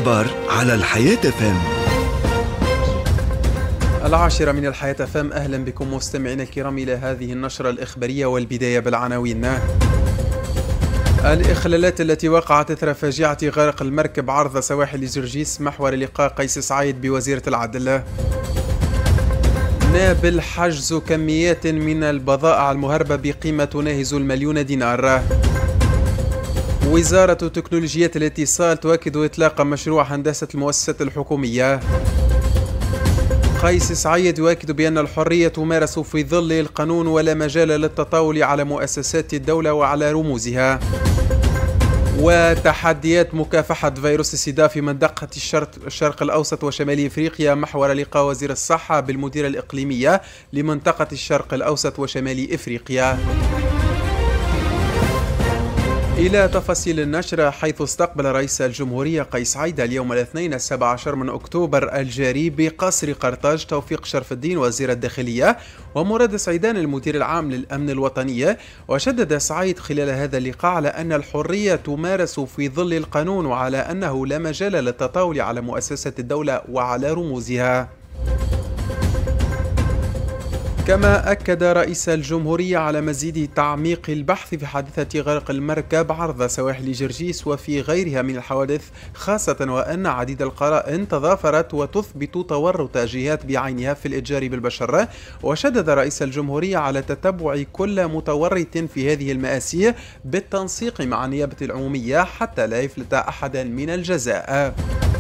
الأخبار على الحياة فم. 10 من الحياة فم. أهلا بكم مستمعينا الكرام إلى هذه النشرة الإخبارية، والبداية بالعناوين. الإخلالات التي وقعت إثر فاجعة غرق المركب عرض سواحل جرجيس محور لقاء قيس سعيد بوزيرة العدل. نابل حجز كميات من البضائع المهربة بقيمة تناهز ال1,000,000 دينار. وزارة تكنولوجيات الاتصال تؤكد إطلاق مشروع هندسة المؤسسات الحكومية. قيس سعيد يؤكد بأن الحرية تمارس في ظل القانون ولا مجال للتطاول على مؤسسات الدولة وعلى رموزها. وتحديات مكافحة فيروس السيدا في منطقة الشرق الأوسط وشمال إفريقيا محور لقاء وزير الصحة بالمديرة الإقليمية لمنطقة الشرق الأوسط وشمال إفريقيا. إلى تفاصيل النشرة، حيث استقبل رئيس الجمهورية قيس سعيد اليوم الاثنين 17 من أكتوبر الجاري بقصر قرطاج توفيق شرف الدين وزير الداخلية ومراد سعيدان المدير العام للأمن الوطني. وشدد سعيد خلال هذا اللقاء على أن الحرية تمارس في ظل القانون وعلى أنه لا مجال للتطاول على مؤسسات الدولة وعلى رموزها. كما أكد رئيس الجمهورية على مزيد تعميق البحث في حادثة غرق المركب عرض سواحل جرجيس وفي غيرها من الحوادث، خاصة وأن عديد القرائن تضافرت وتثبت تورط جهات بعينها في الإتجار بالبشر. وشدد رئيس الجمهورية على تتبع كل متورط في هذه المآسي بالتنسيق مع النيابة العمومية حتى لا يفلت أحدا من الجزاء.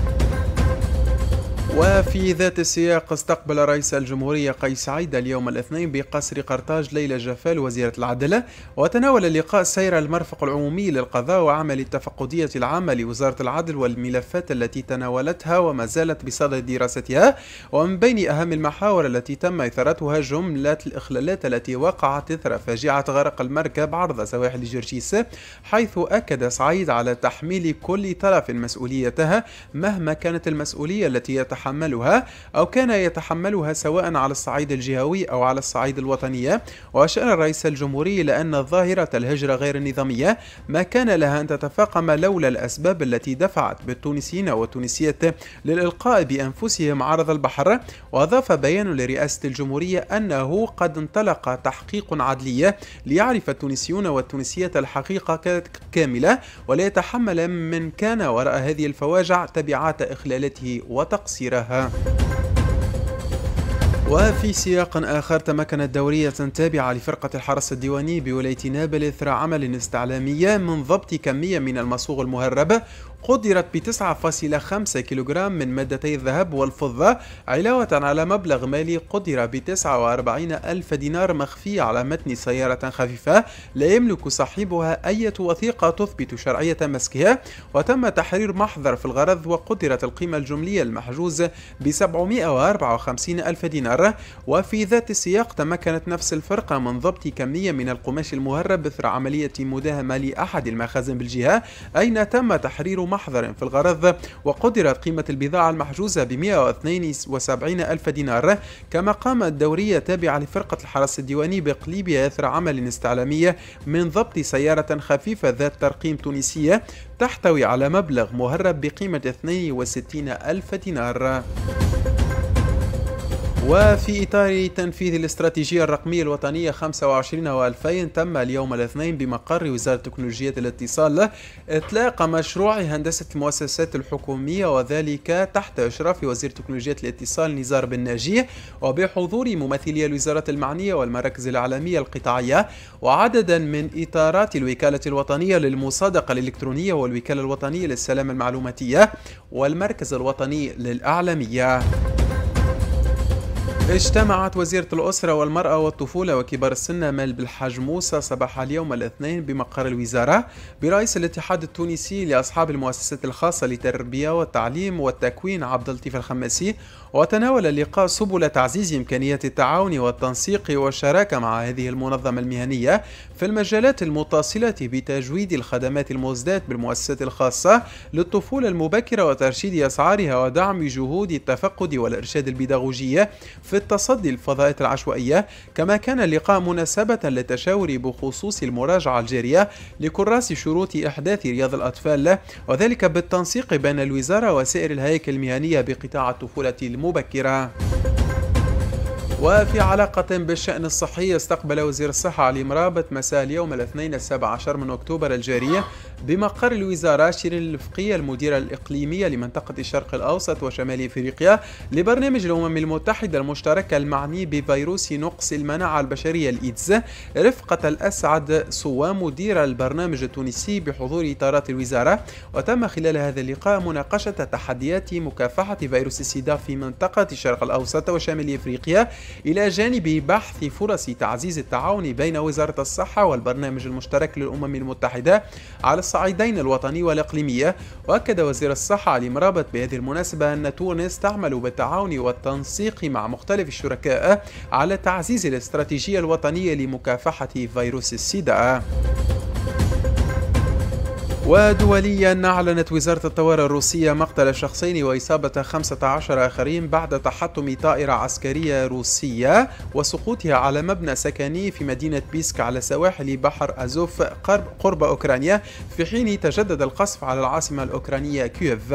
وفي ذات السياق استقبل رئيس الجمهورية قيس سعيد اليوم الاثنين بقصر قرطاج ليلى جفال وزيرة العدل، وتناول اللقاء سير المرفق العمومي للقضاء وعمل التفقدية العامة لوزارة العدل والملفات التي تناولتها وما زالت بصدد دراستها. ومن بين أهم المحاور التي تم إثارتها جملة الإخلالات التي وقعت إثر فاجعة غرق المركب عرض سواحل جرجيس، حيث أكد سعيد على تحميل كل طرف مسؤوليتها مهما كانت المسؤولية التي يتحملها أو كان يتحملها سواء على الصعيد الجهوي أو على الصعيد الوطني. وأشار رئيس الجمهورية لأن ظاهرة الهجرة غير النظامية ما كان لها أن تتفاقم لولا الأسباب التي دفعت بالتونسيين والتونسيات للإلقاء بأنفسهم عرض البحر. وأضاف بيان لرئاسة الجمهورية أنه قد انطلق تحقيق عدلي ليعرف التونسيون والتونسيات الحقيقة كاملة ولا يتحمل من كان وراء هذه الفواجع تبعات إخلالته وتقصيرها. وفي سياق آخر، تمكنت دورية تابعة لفرقة الحرس الديواني بولاية نابل إثر عمل استعلامي من ضبط كمية من المصوغ المهربة قدرت ب9.5 كيلوغرام من مادتي الذهب والفضة، علاوة على مبلغ مالي قدر ب49,000 دينار مخفي على متن سيارة خفيفة لا يملك صاحبها أي وثيقة تثبت شرعية مسكها. وتم تحرير محضر في الغرض وقدرت القيمة الجملية المحجوز ب754,000 دينار. وفي ذات السياق، تمكنت نفس الفرقة من ضبط كمية من القماش المهرب إثر عملية مداهمة لأحد المخازن بالجهة، أين تم تحرير محضر في الغرض وقدرت قيمة البضاعة المحجوزة ب172,000 دينار. كما قامت الدورية تابعة لفرقة الحرس الديواني بقليبها إثر عمل استعلامي من ضبط سيارة خفيفة ذات ترقيم تونسية تحتوي على مبلغ مهرب بقيمة 62,000 دينار. وفي إطار تنفيذ الاستراتيجية الرقمية الوطنية 25 و2000، تم اليوم الاثنين بمقر وزارة تكنولوجيا الاتصال إطلاق مشروع هندسة المؤسسات الحكومية، وذلك تحت إشراف وزير تكنولوجيا الاتصال نزار بن ناجي وبحضور ممثلي الوزارات المعنية والمراكز الإعلامية القطاعية وعددا من إطارات الوكالة الوطنية للمصادقة الإلكترونية والوكالة الوطنية للسلامة المعلوماتية والمركز الوطني للإعلامية. اجتمعت وزيرة الأسرة والمرأة والطفولة وكبار السن مال بالحاج موسى صباح اليوم الاثنين بمقر الوزارة برئيس الاتحاد التونسي لأصحاب المؤسسات الخاصة للتربية والتعليم والتكوين عبد اللطيف الخماسي وتناول اللقاء سبل تعزيز إمكانيات التعاون والتنسيق والشراكة مع هذه المنظمة المهنية في المجالات المتصلة بتجويد الخدمات المزدات بالمؤسسات الخاصة للطفولة المبكرة وترشيد أسعارها ودعم جهود التفقد والإرشاد البيداغوجية في التصدي للفضاءات العشوائية. كما كان اللقاء مناسبة للتشاور بخصوص المراجعة الجارية لكراس شروط إحداث رياض الأطفال، وذلك بالتنسيق بين الوزارة وسائر الهياكل المهنية بقطاع الطفولة المبكرة. وفي علاقة بالشأن الصحي، استقبل وزير الصحة علي مرابط مساء اليوم الاثنين 17 من أكتوبر الجاري بمقر الوزارة شيرين الفقية المديرة الإقليمية لمنطقة الشرق الأوسط وشمال إفريقيا لبرنامج الأمم المتحدة المشترك المعني بفيروس نقص المناعة البشرية الإيدز، رفقة الأسعد صوام مدير البرنامج التونسي بحضور إطارات الوزارة. وتم خلال هذا اللقاء مناقشة تحديات مكافحة فيروس السيدا في منطقة الشرق الأوسط وشمال إفريقيا، إلى جانب بحث فرص تعزيز التعاون بين وزارة الصحة والبرنامج المشترك للأمم المتحدة على الصعيدين الوطني والإقليمي. وأكد وزير الصحة علي مرابط بهذه المناسبة أن تونس تعمل بالتعاون والتنسيق مع مختلف الشركاء على تعزيز الاستراتيجية الوطنية لمكافحة فيروس السيدا. ودوليا، أعلنت وزارة الطوارئ الروسية مقتل شخصين وإصابة 15 آخرين بعد تحطم طائرة عسكرية روسية وسقوطها على مبنى سكني في مدينة بيسك على سواحل بحر أزوف قرب أوكرانيا، في حين تجدد القصف على العاصمة الأوكرانية كييف.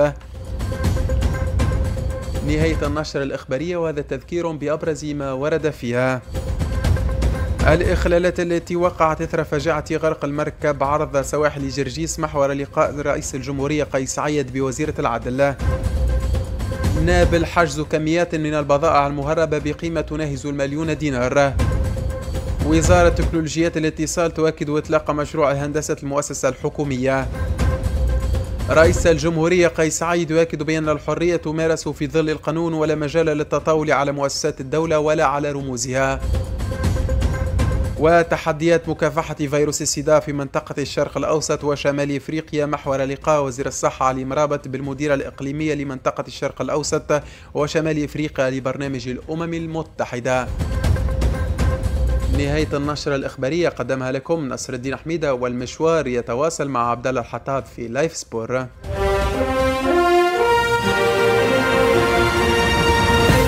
نهاية النشرة الإخبارية، وهذا تذكير بأبرز ما ورد فيها. الإخلالات التي وقعت إثر فجاعة غرق المركب عرض سواحل جرجيس محور لقاء رئيس الجمهورية قيس سعيد بوزيرة العدل. نابل حجز كميات من البضائع المهربة بقيمة تناهز 1,000,000 دينار. وزارة تكنولوجيات الاتصال تؤكد إطلاق مشروع هندسة المؤسسة الحكومية. رئيس الجمهورية قيس سعيد يؤكد بأن الحرية تمارس في ظل القانون ولا مجال للتطاول على مؤسسات الدولة ولا على رموزها. وتحديات مكافحة فيروس السيدا في منطقة الشرق الأوسط وشمال إفريقيا محور لقاء وزير الصحة علي مرابط بالمديرة الإقليمية لمنطقة الشرق الأوسط وشمال إفريقيا لبرنامج الأمم المتحدة. نهاية النشرة الإخبارية قدمها لكم نصر الدين حميدة، والمشوار يتواصل مع عبد الله الحطاب في لايف سبور.